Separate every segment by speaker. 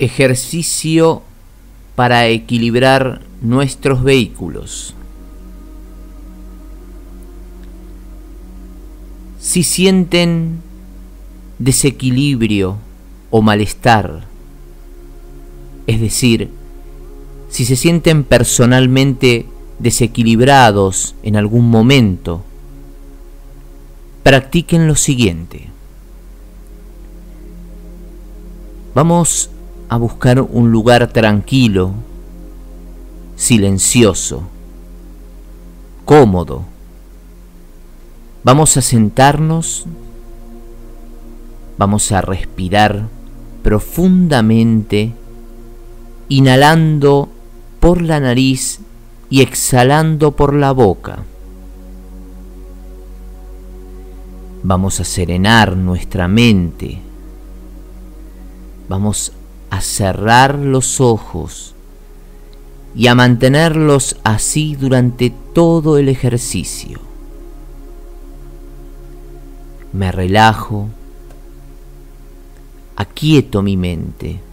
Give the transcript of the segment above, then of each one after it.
Speaker 1: Ejercicio para equilibrar nuestros vehículos. Si sienten desequilibrio o malestar, es decir, si se sienten personalmente desequilibrados en algún momento, practiquen lo siguiente. Vamos a buscar un lugar tranquilo, silencioso, cómodo. Vamos a sentarnos, vamos a respirar profundamente, inhalando por la nariz y exhalando por la boca. Vamos a serenar nuestra mente. Vamos a cerrar los ojos y a mantenerlos así durante todo el ejercicio. Me relajo, aquieto mi mente.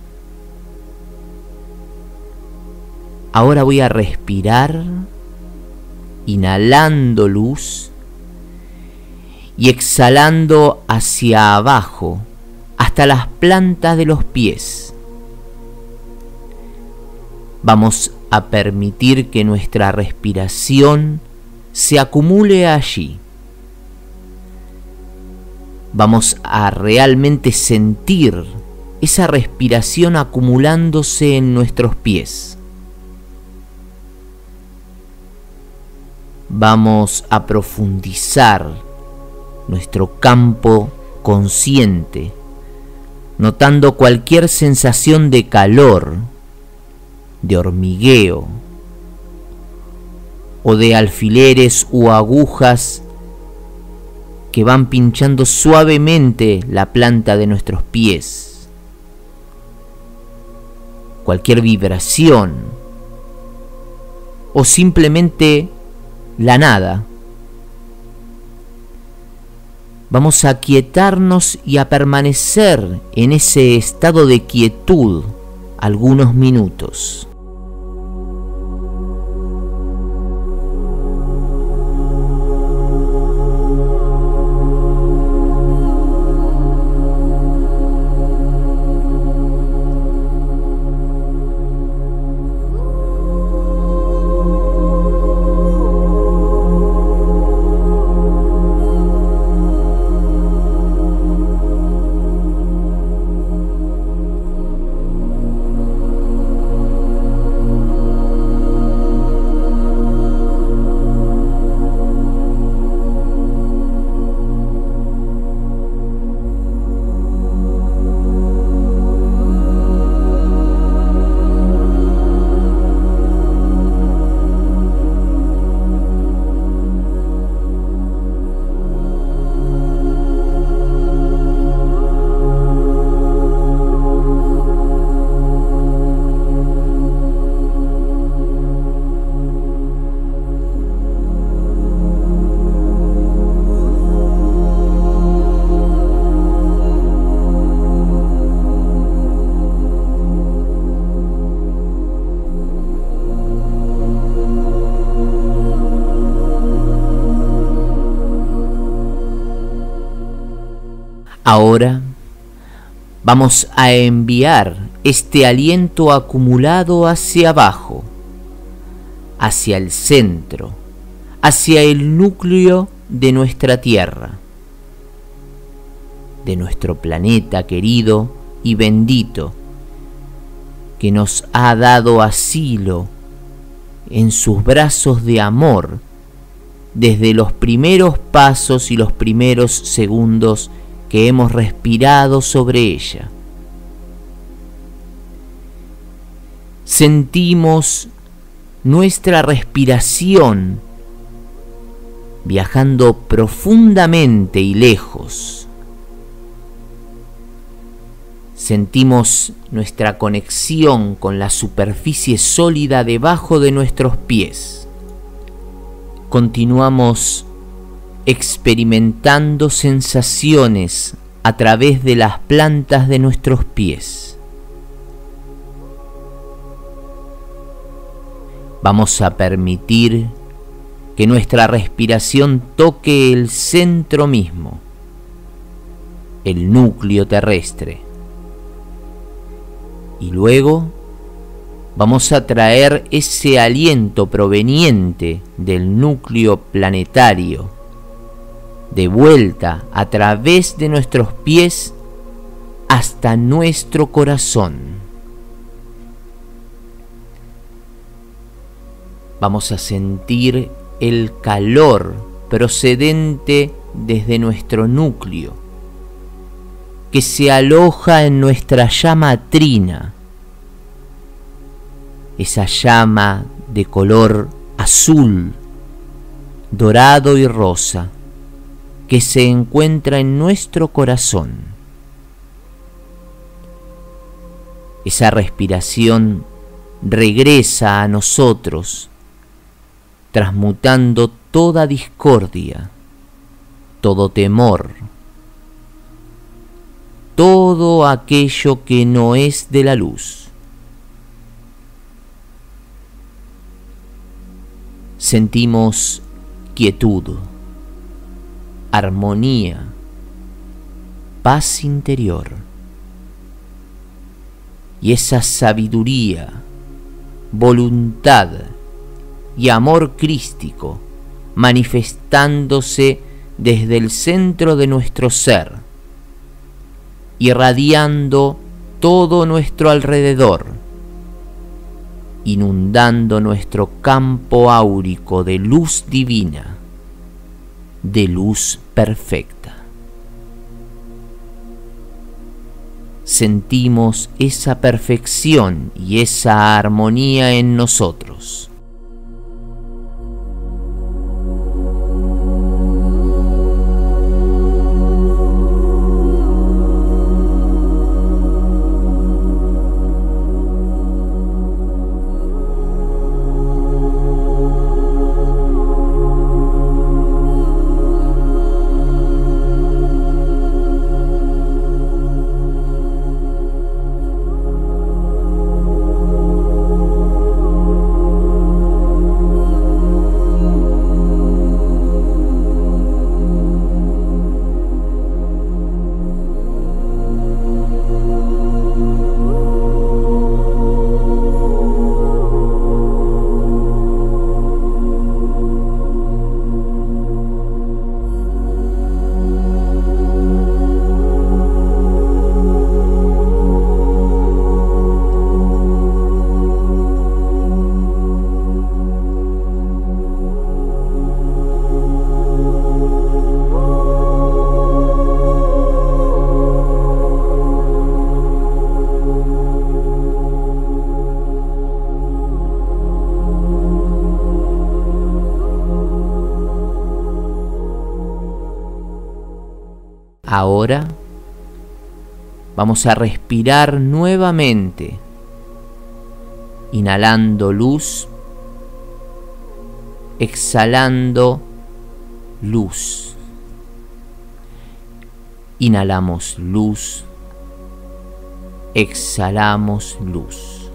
Speaker 1: Ahora voy a respirar, inhalando luz y exhalando hacia abajo, hasta las plantas de los pies. Vamos a permitir que nuestra respiración se acumule allí. Vamos a realmente sentir esa respiración acumulándose en nuestros pies. Vamos a profundizar nuestro campo consciente, notando cualquier sensación de calor, de hormigueo o de alfileres u agujas que van pinchando suavemente la planta de nuestros pies. Cualquier vibración o simplemente la nada. Vamos a aquietarnos y a permanecer en ese estado de quietud algunos minutos. Ahora vamos a enviar este aliento acumulado hacia abajo, hacia el centro, hacia el núcleo de nuestra Tierra, de nuestro planeta querido y bendito, que nos ha dado asilo en sus brazos de amor desde los primeros pasos y los primeros segundos que hemos respirado sobre ella. Sentimos nuestra respiración viajando profundamente y lejos. Sentimos nuestra conexión con la superficie sólida debajo de nuestros pies. Continuamos experimentando sensaciones a través de las plantas de nuestros pies. Vamos a permitir que nuestra respiración toque el centro mismo, el núcleo terrestre. Y luego vamos a traer ese aliento proveniente del núcleo planetario de vuelta a través de nuestros pies hasta nuestro corazón. Vamos a sentir el calor procedente desde nuestro núcleo, que se aloja en nuestra llama trina, esa llama de color azul, dorado y rosa, que se encuentra en nuestro corazón. Esa respiración regresa a nosotros, transmutando toda discordia, todo temor, todo aquello que no es de la luz. Sentimos quietud, armonía, paz interior y esa sabiduría, voluntad y amor crístico manifestándose desde el centro de nuestro ser, irradiando todo nuestro alrededor, inundando nuestro campo áurico de luz divina, de luz perfecta. Sentimos esa perfección y esa armonía en nosotros. Ahora vamos a respirar nuevamente, inhalando luz, exhalando luz. Inhalamos luz, exhalamos luz.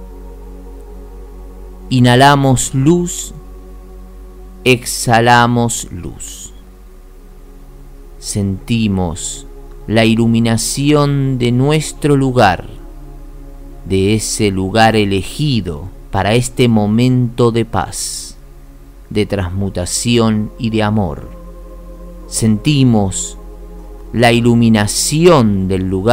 Speaker 1: Inhalamos luz, exhalamos luz. Sentimos la iluminación de nuestro lugar, de ese lugar elegido para este momento de paz, de transmutación y de amor. Sentimos la iluminación del lugar .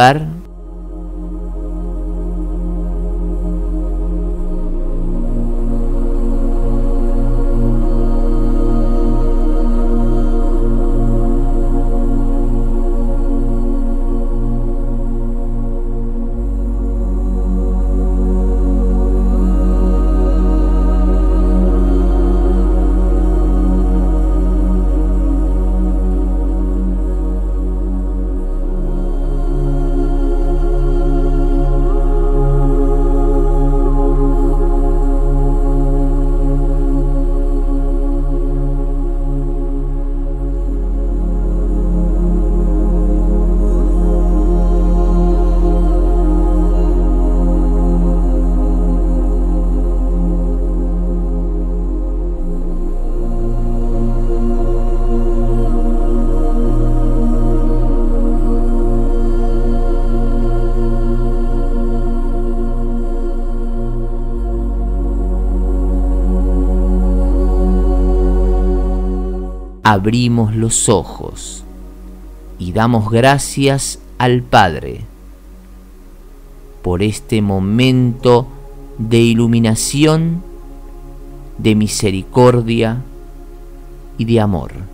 Speaker 1: abrimos los ojos y damos gracias al Padre por este momento de iluminación, de misericordia y de amor.